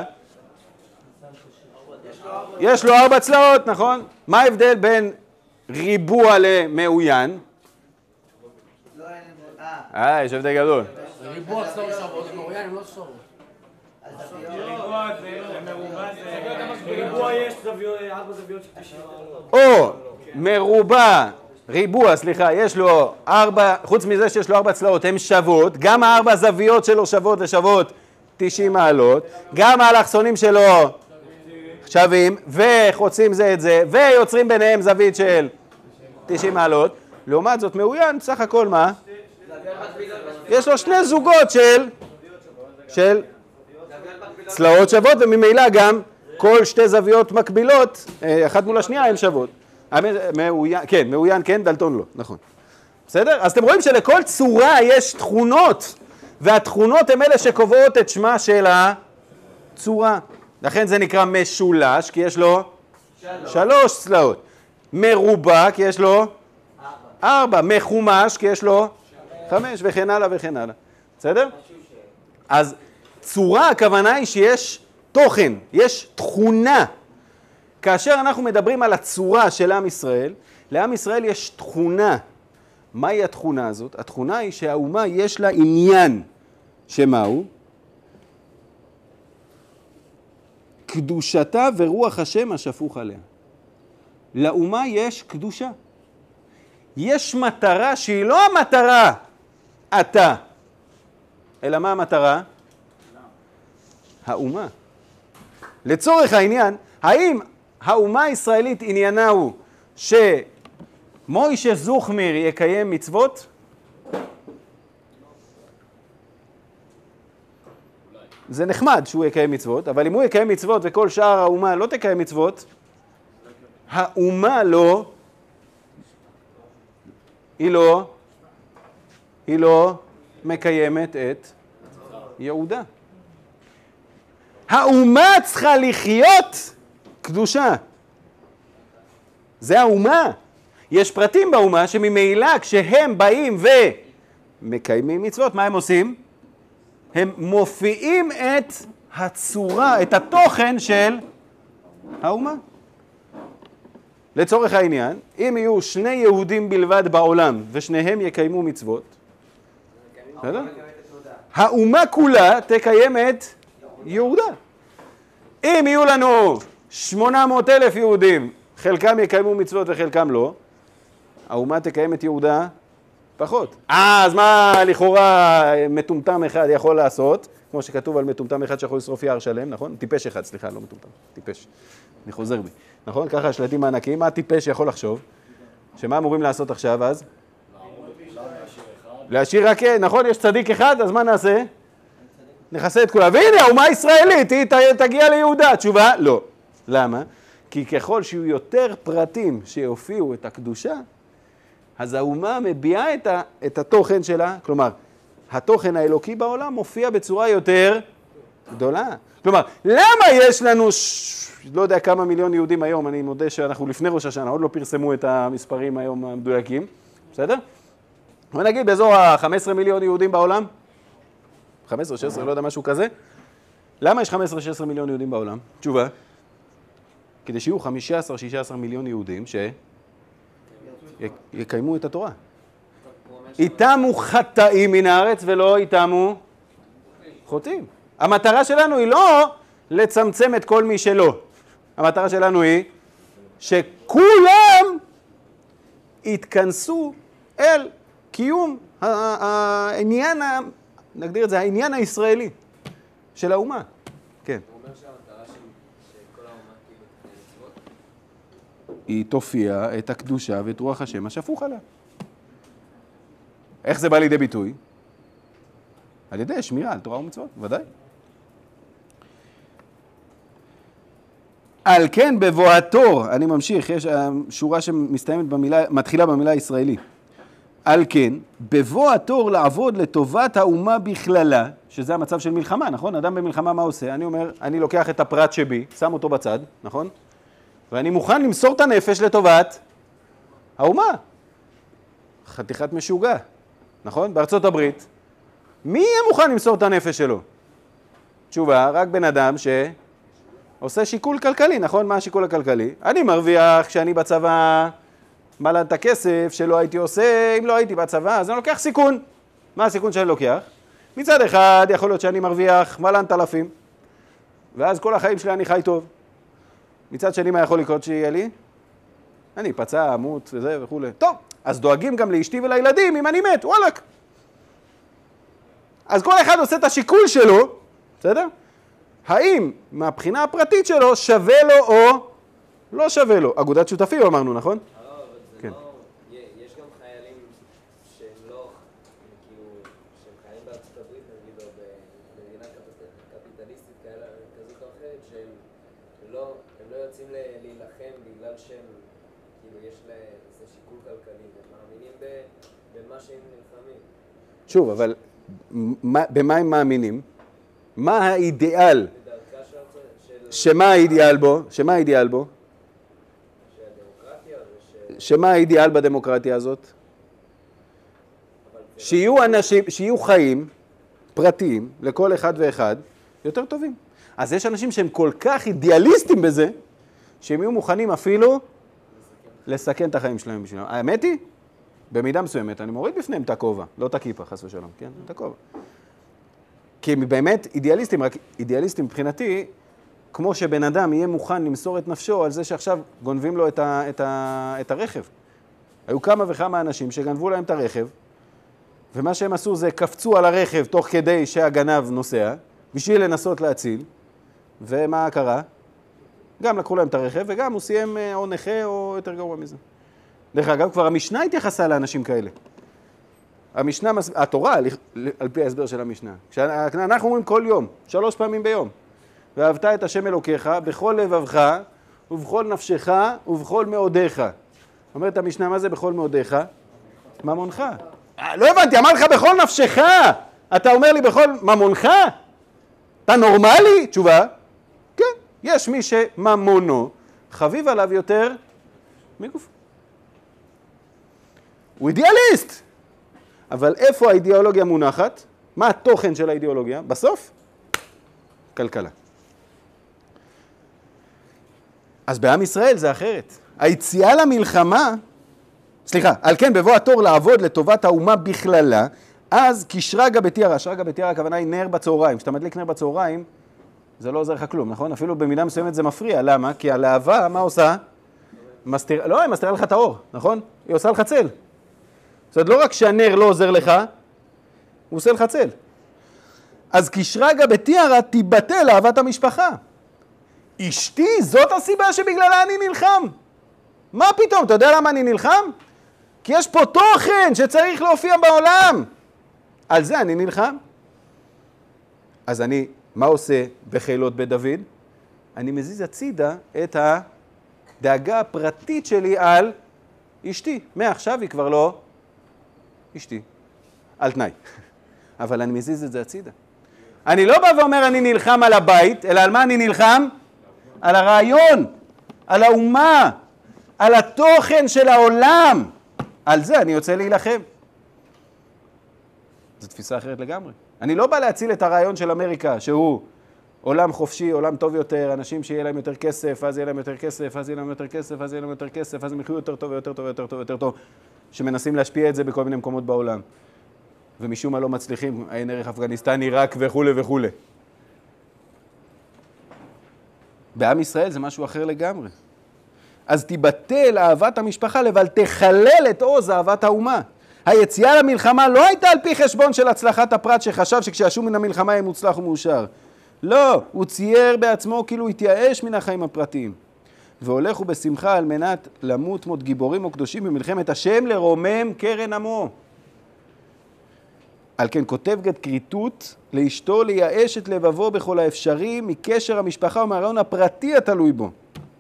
יש לו 4 צלעות, נכון? מה ההבדל בין ריבוע למאוין? יש הבדל גדול. ריבוע צלעות שוות, מאוין לא שוות. בריבוע יש 4 זוויות של 90. או ריבוע, יש לו 4, חוץ מזה שיש לו 4 צלעות, הן שוות, גם 4 זוויות שלו שוות ושוות 90 מעלות, גם האלכסונים שלו שווים, וחוצים זה את זה, ויוצרים ביניהם זווית של 90 מעלות. לעומת זאת, מאוין, סך הכל מה? יש לו 2 זוגות של צלעות שוות, וממילא גם כל 2 זוויות מקבילות, אחת מול השנייה, הן שוות. מאוין כן, דלתון לא, נכון. בסדר? אז אתם רואים שלכל צורה יש תכונות, והתכונות הן אלה שקובעות את שמה של הצורה. לכן זה נקרא משולש, כי יש לו 3 צלעות. מרובע, כי יש לו 4, מחומש, כי יש לו 5, וכן הלאה וכן הלאה. בסדר? אז צורה, הכוונה היא שיש תוכן, יש תכונה. כאשר אנחנו מדברים על הצורה של עם ישראל, לעם ישראל יש תכונה. מהי התכונה הזאת? התכונה היא שהאומה יש לה עניין. שמהו? קדושתה ורוח השם השפוך עליה. לאומה יש קדושה. יש מטרה שהיא לא המטרה אתה, אלא מה המטרה? האומה. לצורך העניין, האם האומה הישראלית עניינה הוא שמוישה זוכמיר יקיים מצוות? זה נחמד שהוא יקיים מצוות, אבל אם הוא יקיים מצוות וכל שאר האומה לא תקיים מצוות, האומה היא לא מקיימת את יהודה. האומה צריכה לחיות קדושה. זה האומה. יש פרטים באומה שממילא כשהם באים ומקיימים מצוות, מה הם עושים? הם מופיעים את הצורה, את התוכן של האומה. לצורך העניין, אם יהיו 2 יהודים בלבד בעולם ושניהם יקיימו מצוות, בסדר? האומה כולה תקיים את יהודה. אם יהיו לנו 800,000 יהודים, חלקם יקיימו מצוות וחלקם לא, האומה תקיים את יהודה פחות. אז מה לכאורה מטומטם אחד יכול לעשות? כמו שכתוב על מטומטם אחד שיכול לשרוף יער שלם, נכון? טיפש אחד, סליחה, לא מטומטם, טיפש. אני חוזר בי. נכון? ככה השלטים הענקיים, מה טיפש יכול לחשוב? שמה אמורים לעשות עכשיו אז? להשאיר רק, נכון? יש צדיק אחד, אז מה נעשה? נכסה את כולה. והנה, האומה הישראלית, היא תגיע ליהודה. תשובה? לא. למה? כי ככל שיהיו יותר פרטים שיופיעו את הקדושה, אז האומה מביעה את התוכן שלה, כלומר, התוכן האלוקי בעולם מופיע בצורה יותר גדולה. כלומר, למה יש לנו, לא יודע כמה מיליון יהודים היום, אני מודה שאנחנו לפני ראש השנה, עוד לא פרסמו את המספרים היום המדויקים, בסדר? אבל נגיד באזור ה-15 מיליון יהודים בעולם, 15, 16, לא יודע משהו כזה, למה יש 15-16 מיליון יהודים בעולם? תשובה, כדי שיהיו 15-16 מיליון יהודים שיקיימו את התורה. איתמו חטאים מן הארץ ולא איתמו חוטאים. המטרה שלנו היא לא לצמצם את כל מי שלא. המטרה שלנו היא שכולם יתכנסו אל קיום העניין, נגדיר את זה, העניין הישראלי של האומה. כן. הוא אומר שהמטרה שכל האומה כאילו מצוות? היא תופיע את הקדושה ואת רוח השם השפוך עליה. איך זה בא לידי ביטוי? על ידי שמירה על תורה ומצוות, ודאי. על כן בבוא התור, אני ממשיך, יש שורה שמסתיימת במילה, מתחילה במילה ישראלי. על כן, בבוא התור לעבוד לטובת האומה בכללה, שזה המצב של מלחמה, נכון? אדם במלחמה מה עושה? אני אומר, אני לוקח את הפרט שבי, שם אותו בצד, נכון? ואני מוכן למסור את הנפש לטובת האומה. חתיכת משוגע, נכון? בארצות הברית, מי יהיה מוכן למסור את הנפש שלו? תשובה, רק בן אדם שעושה שיקול כלכלי, נכון? מה השיקול הכלכלי? אני מרוויח כשאני בצבא מלא את הכסף שלא הייתי עושה, אם לא הייתי בצבא, אז אני לוקח סיכון. מה הסיכון שאני לוקח? מצד אחד יכול להיות שאני מרוויח מלא אלפים, ואז כל החיים שלי אני חי טוב. מצד שני מה יכול לקרות שיהיה לי? אני פצע, עמות וזה וכו'. טוב, אז דואגים גם לאשתי ולילדים אם אני מת, וואלק. אז כל אחד עושה את השיקול שלו, בסדר? האם מהבחינה הפרטית שלו שווה לו או לא שווה לו? אגודת שותפים אמרנו, נכון? אבל זה כן. לא... יש גם חיילים שהם לא... כאילו... שהם חיילים בארצות הברית, נגיד, או במדינה קפיטליסטית כזאת או אחרת, שהם לא יוצאים להילחם בגלל שהם... כאילו, יש להם איזה שיקול כלכלי, והם מאמינים במה שהם נלחמים. שוב, אבל במה הם מאמינים? מה האידיאל? בדרכה של... שמה האידיאל בו? שמה האידיאל בו? שהדמוקרטיה שמה האידיאל בדמוקרטיה הזאת? שיהיו אנשים, שיהיו חיים פרטיים לכל אחד ואחד יותר טובים. אז יש אנשים שהם כל כך אידיאליסטים בזה, שהם יהיו מוכנים אפילו לסכן את החיים שלהם בשבילם. האמת היא, במידה מסוימת, אני מוריד בפניהם את הכובע, לא את הכיפה, חס ושלום, כן? את הכובע. כי הם באמת אידיאליסטים, רק אידיאליסטים מבחינתי, כמו שבן אדם יהיה מוכן למסור את נפשו על זה שעכשיו גונבים לו את הרכב. היו כמה וכמה אנשים שגנבו להם את הרכב, ומה שהם עשו זה קפצו על הרכב תוך כדי שהגנב נוסע, בשביל לנסות להציל, ומה קרה? גם לקחו להם את הרכב, וגם הוא סיים או נכה או יותר גרוע מזה. דרך אגב, כבר המשנה התייחסה לאנשים כאלה. המשנה, התורה, על פי ההסבר של המשנה. אנחנו אומרים כל יום, 3 פעמים ביום. ואהבת את השם אלוקיך בכל לבבך, ובכל נפשך, ובכל מאודיך. אומרת המשנה, מה זה בכל מאודיך? ממונך. לא הבנתי, אמר לך בכל נפשך. אתה אומר לי בכל ממונך? אתה נורמלי? תשובה, כן. יש מי שממונו חביב עליו יותר מגוף. הוא אידיאליסט. אבל איפה האידיאולוגיה מונחת? מה התוכן של האידיאולוגיה? בסוף, כלכלה. אז בעם ישראל זה אחרת. היציאה למלחמה, על כן בבוא התור לעבוד לטובת האומה בכללה, אז כשרגא בתירא, שרגא בתירא הכוונה היא נר בצהריים. כשאתה מדליק נר בצהריים, זה לא עוזר לך כלום, נכון? אפילו במידה מסוימת זה מפריע. למה? כי הלהבה, מה עושה? לא, היא מסתירה לך את האור, נכון? היא עושה לך צל. זאת אומרת, לא רק שהנר לא עוזר לך, הוא עושה לך צל. אז כשרגא בתירא תיבטל אהבת המשפחה. אשתי, זאת הסיבה שבגללה אני נלחם. מה פתאום? אתה יודע למה אני נלחם? כי יש פה תוכן שצריך להופיע בעולם. על זה אני נלחם. אז אני, מה עושה בחילות בית דוד? אני מזיז הצידה את הדאגה הפרטית שלי על אשתי. מעכשיו היא כבר לא אשתי. על תנאי. אבל אני מזיז את זה הצידה. אני לא בא ואומר אני נלחם על הבית, אלא על מה אני נלחם? על הרעיון, על האומה, על התוכן של העולם. על זה אני יוצא להילחם. זו תפיסה אחרת לגמרי. אני לא בא להציל את הרעיון של אמריקה, שהוא עולם חופשי, עולם טוב יותר, אנשים שיהיה להם יותר כסף, אז יהיה להם יותר כסף, אז יהיה להם יותר כסף, אז יהיה להם יותר כסף, אז הם יחיו יותר טוב, יותר טוב, יותר טוב, יותר טוב, שמנסים להשפיע את זה בכל מיני מקומות בעולם. ומשום מה לא מצליחים, עין ערך אפגניסטן, עיראק וכו' וכו'. בעם ישראל זה משהו אחר לגמרי. אז תיבטל אהבת המשפחה, אבל תחלל את עוז אהבת האומה. היציאה למלחמה לא הייתה על פי חשבון של הצלחת הפרט שחשב שכשישוב מן המלחמה יהיה מוצלח ומאושר. לא, הוא צייר בעצמו כאילו התייאש מן החיים הפרטיים. והולך הוא בשמחה על מנת למות מות גיבורים או קדושים במלחמת השם לרומם קרן עמו. על כן כותב גט כריתות לאשתו לייאש את לבבו בכל האפשרי מקשר המשפחה ומהרעיון הפרטי התלוי בו.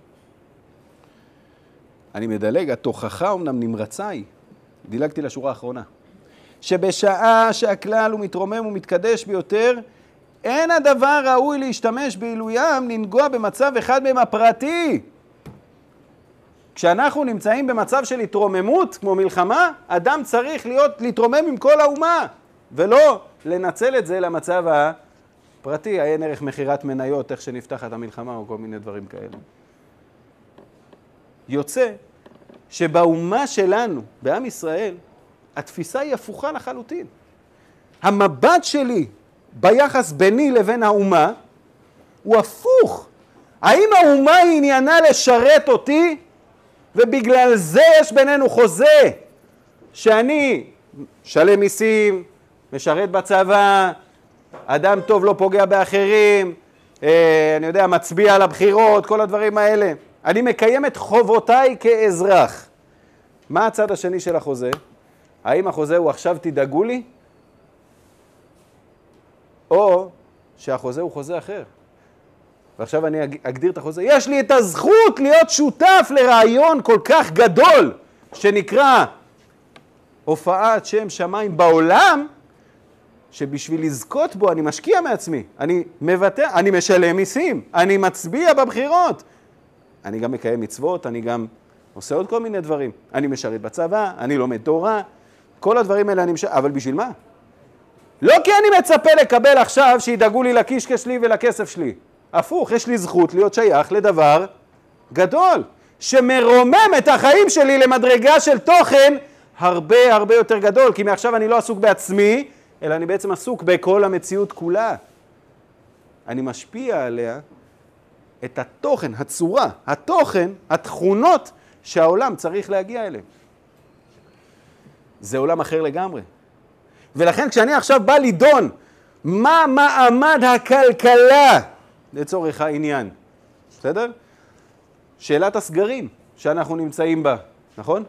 אני מדלג, התוכחה אומנם נמרצה היא, דילגתי לשורה האחרונה, שבשעה שהכלל הוא מתרומם ומתקדש ביותר, אין הדבר ראוי להשתמש בעילוים לנגוע במצב אחד מהם הפרטי. כשאנחנו נמצאים במצב של התרוממות, כמו מלחמה, אדם צריך להתרומם עם כל האומה, ולא לנצל את זה למצב הפרטי, אין ערך מחירת מניות, איך שנפתחת המלחמה או כל מיני דברים כאלה. יוצא שבאומה שלנו, בעם ישראל, התפיסה היא הפוכה לחלוטין. המבט שלי ביחס ביני לבין האומה הוא הפוך. האם האומה היא עניינה לשרת אותי, ובגלל זה יש בינינו חוזה שאני שלם מיסים, משרת בצבא, אדם טוב לא פוגע באחרים, אני יודע, מצביע על הבחירות, כל הדברים האלה. אני מקיים את חובותיי כאזרח. מה הצד השני של החוזה? האם החוזה הוא עכשיו תדאגו לי? או שהחוזה הוא חוזה אחר. ועכשיו אני אגדיר את החוזה. יש לי את הזכות להיות שותף לרעיון כל כך גדול, שנקרא הופעת שם שמיים בעולם, שבשביל לזכות בו אני משקיע מעצמי. אני מבטא, אני משלם מיסים, אני מצביע בבחירות. אני גם מקיים מצוות, אני גם עושה עוד כל מיני דברים. אני משרת בצבא, אני לומד תורה, כל הדברים האלה אני אבל בשביל מה? לא כי אני מצפה לקבל עכשיו שידאגו לי לקישקע שלי ולכסף שלי. הפוך, יש לי זכות להיות שייך לדבר גדול, שמרומם את החיים שלי למדרגה של תוכן הרבה הרבה יותר גדול, כי מעכשיו אני לא עסוק בעצמי, אלא אני בעצם עסוק בכל המציאות כולה. אני משפיע עליה את התוכן, הצורה, התוכן, התכונות שהעולם צריך להגיע אליהם. זה עולם אחר לגמרי. ולכן כשאני עכשיו בא לדון מה מעמד הכלכלה לצורך העניין, בסדר? שאלת הסגרים שאנחנו נמצאים בה, נכון?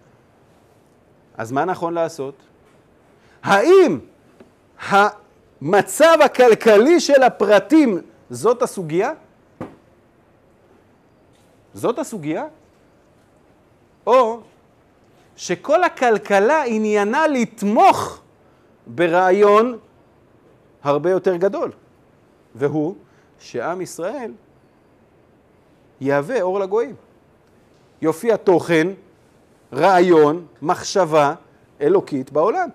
אז מה נכון לעשות? האם המצב הכלכלי של הפרטים זאת הסוגיה? זאת הסוגיה? או שכל הכלכלה עניינה לתמוך ברעיון הרבה יותר גדול, והוא שעם ישראל יהווה אור לגויים. יופיע תוכן, רעיון, מחשבה אלוקית בעולם.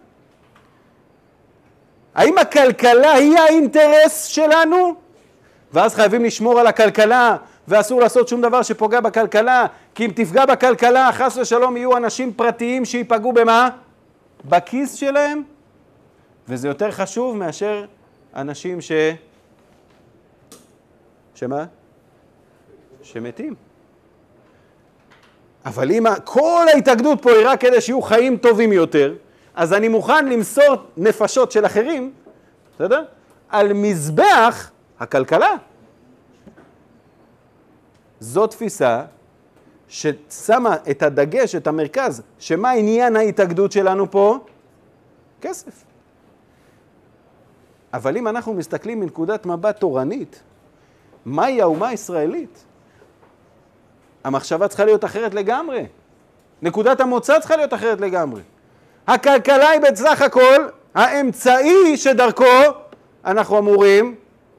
האם הכלכלה היא האינטרס שלנו? ואז חייבים לשמור על הכלכלה, ואסור לעשות שום דבר שפוגע בכלכלה, כי אם תפגע בכלכלה, חס ושלום יהיו אנשים פרטיים שיפגעו במה? בכיס שלהם, וזה יותר חשוב מאשר אנשים שמה? שמתים. אבל אם כל ההתאגדות פה היא רק כדי שיהיו חיים טובים יותר, אז אני מוכן למסור נפשות של אחרים, בסדר? על מזבח הכלכלה. זו תפיסה ששמה את הדגש, את המרכז, שמה עניין ההתאגדות שלנו פה? כסף. אבל אם אנחנו מסתכלים מנקודת מבט תורנית, מהי האומה הישראלית? המחשבה צריכה להיות אחרת לגמרי. נקודת המוצא צריכה להיות אחרת לגמרי. הכלכלה היא בסך הכל האמצעי שדרכו אנחנו אמורים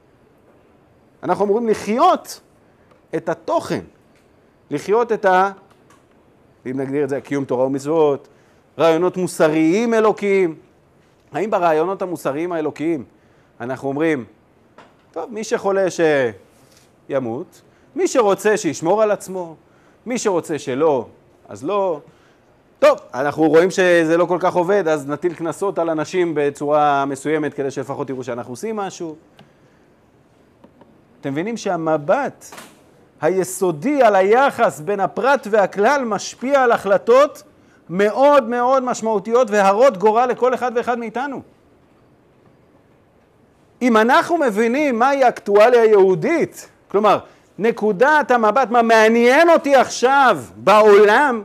לחיות את התוכן, לחיות את אם נגדיר את זה, קיום תורה ומצוות, רעיונות מוסריים אלוקיים. האם ברעיונות המוסריים האלוקיים אנחנו אומרים, טוב, מי שחולה שימות, מי שרוצה שישמור על עצמו, מי שרוצה שלא, אז לא. טוב, אנחנו רואים שזה לא כל כך עובד, אז נטיל כנסות על אנשים בצורה מסוימת כדי שלפחות תראו שאנחנו עושים משהו. אתם מבינים שהמבט היסודי על היחס בין הפרט והכלל משפיע על החלטות מאוד מאוד משמעותיות והרות גורל לכל אחד ואחד מאיתנו. אם אנחנו מבינים מהי האקטואליה היהודית, כלומר, נקודת המבט, מה מעניין אותי עכשיו בעולם,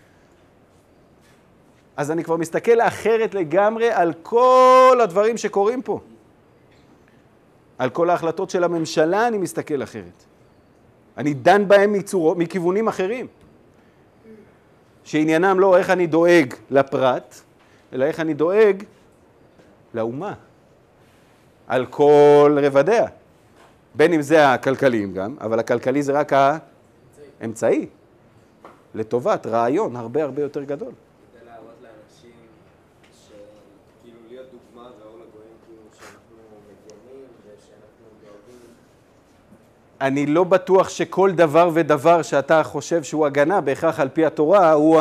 אז אני כבר מסתכל אחרת לגמרי על כל הדברים שקורים פה. על כל ההחלטות של הממשלה אני מסתכל אחרת. אני דן בהם מכיוונים אחרים. שעניינם לא איך אני דואג לפרט, אלא איך אני דואג לאומה. על כל רבדיה. בין אם זה הכלכליים גם, אבל הכלכלי זה רק האמצעי. לטובת רעיון הרבה הרבה יותר גדול. כדי להראות לאנשים שכאילו להיות דוגמה ואור לגויים, כאילו שאנחנו מגנים ושאנחנו דואגים. אני לא בטוח שכל דבר ודבר שאתה חושב שהוא הגנה, בהכרח על פי התורה, הוא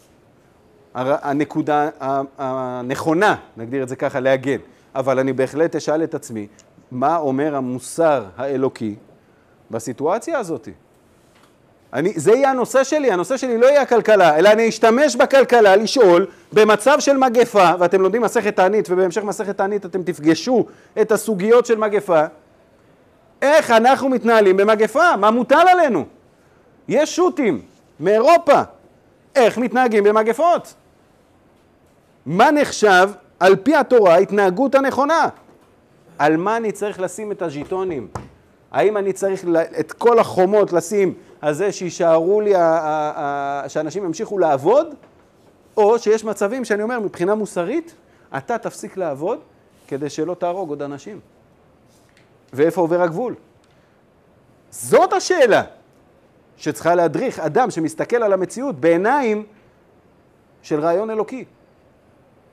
הנקודה הנכונה, נגדיר את זה ככה, להגן. אבל אני בהחלט אשאל את עצמי, מה אומר המוסר האלוקי בסיטואציה הזאת? זה יהיה הנושא שלי, הנושא שלי לא יהיה הכלכלה, אלא אני אשתמש בכלכלה לשאול במצב של מגפה, ואתם לומדים מסכת תענית, ובהמשך מסכת תענית אתם תפגשו את הסוגיות של מגפה, איך אנחנו מתנהלים במגפה, מה מוטל עלינו? יש שוטים מאירופה, איך מתנהגים במגפות? מה נחשב על פי התורה ההתנהגות הנכונה? על מה אני צריך לשים את הז'יטונים? האם אני צריך את כל החומות לשים על זה שישארו לי, שאנשים ימשיכו לעבוד? או שיש מצבים שאני אומר, מבחינה מוסרית, אתה תפסיק לעבוד כדי שלא תהרוג עוד אנשים. ואיפה עובר הגבול? זאת השאלה שצריכה להדריך אדם שמסתכל על המציאות בעיניים של רעיון אלוקי.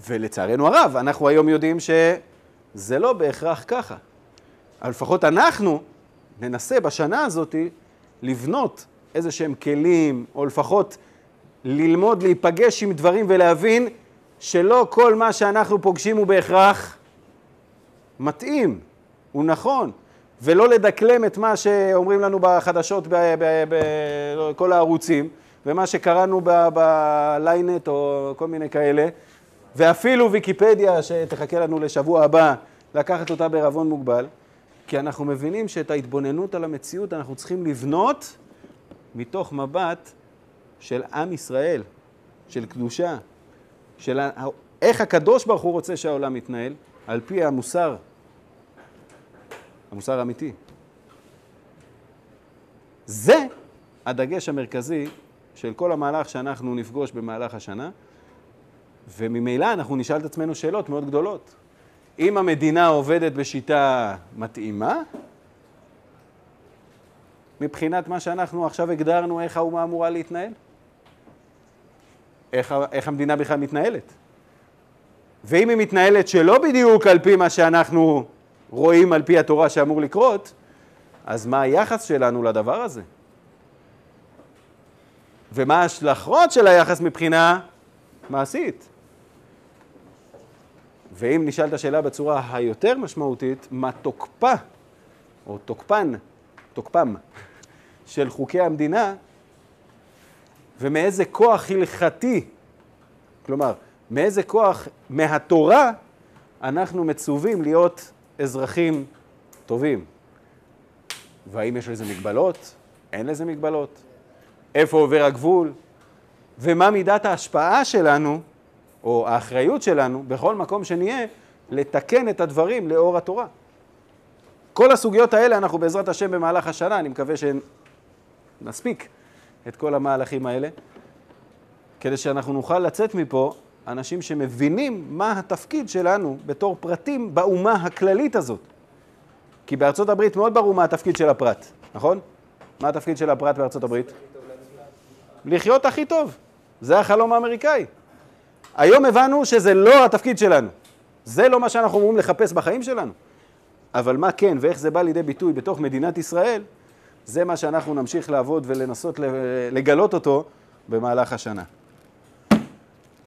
ולצערנו הרב, אנחנו היום יודעים שזה לא בהכרח ככה. אבל לפחות אנחנו ננסה בשנה הזאת לבנות איזה שהם כלים, או לפחות ללמוד, להיפגש עם דברים ולהבין שלא כל מה שאנחנו פוגשים הוא בהכרח מתאים, הוא נכון, ולא לדקלם את מה שאומרים לנו בחדשות בכל הערוצים, ומה שקראנו בליינט או כל מיני כאלה, ואפילו ויקיפדיה שתחכה לנו לשבוע הבא, לקחת אותה בערבון מוגבל, כי אנחנו מבינים שאת ההתבוננות על המציאות אנחנו צריכים לבנות מתוך מבט של עם ישראל, של קדושה, של איך הקדוש ברוך הוא רוצה שהעולם יתנהל, על פי המוסר האמיתי. זה הדגש המרכזי של כל המהלך שאנחנו נפגוש במהלך השנה, וממילא אנחנו נשאל את עצמנו שאלות מאוד גדולות. אם המדינה עובדת בשיטה מתאימה, מבחינת מה שאנחנו עכשיו הגדרנו איך האומה אמורה להתנהל, איך המדינה בכלל מתנהלת. ואם היא מתנהלת שלא בדיוק על פי מה שאנחנו רואים על פי התורה שאמור לקרות, אז מה היחס שלנו לדבר הזה? ומה ההשלכות של היחס מבחינה מעשית? ואם נשאל את השאלה בצורה היותר משמעותית, מה תוקפה או תוקפם של חוקי המדינה, ומאיזה כוח הלכתי, כלומר, מאיזה כוח מהתורה אנחנו מצווים להיות אזרחים טובים. והאם יש לזה מגבלות? אין לזה מגבלות? איפה עובר הגבול? ומה מידת ההשפעה שלנו, או האחריות שלנו, בכל מקום שנהיה, לתקן את הדברים לאור התורה. כל הסוגיות האלה אנחנו בעזרת השם במהלך השנה, אני מקווה שנספיק את כל המהלכים האלה, כדי שאנחנו נוכל לצאת מפה אנשים שמבינים מה התפקיד שלנו בתור פרטים באומה הכללית הזאת. כי בארצות הברית מאוד ברור מה התפקיד של הפרט, נכון? מה התפקיד של הפרט בארצות הברית? לחיות הכי טוב. זה החלום האמריקאי. היום הבנו שזה לא התפקיד שלנו. זה לא מה שאנחנו אמורים לחפש בחיים שלנו. אבל מה כן ואיך זה בא לידי ביטוי בתוך מדינת ישראל, זה מה שאנחנו נמשיך לעבוד ולנסות לגלות אותו במהלך השנה.